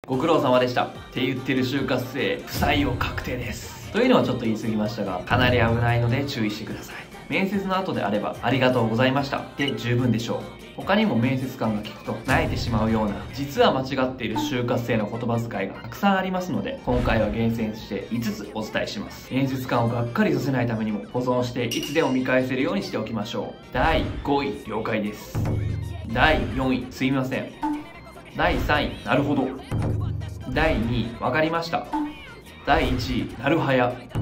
ご苦労様でしたって言ってる就活生不採用確定です。というのはちょっと言い過ぎましたが、かなり危ないので注意してください。面接の後であればありがとうございましたで十分でしょう。他にも面接官が聞くと萎えてしまうような実は間違っている就活生の言葉遣いがたくさんありますので、今回は厳選して5つお伝えします。面接官をがっかりさせないためにも保存していつでも見返せるようにしておきましょう。第5位了解です。第4位すいません。第3位なるほど。第2位わかりました。第1位なるはや。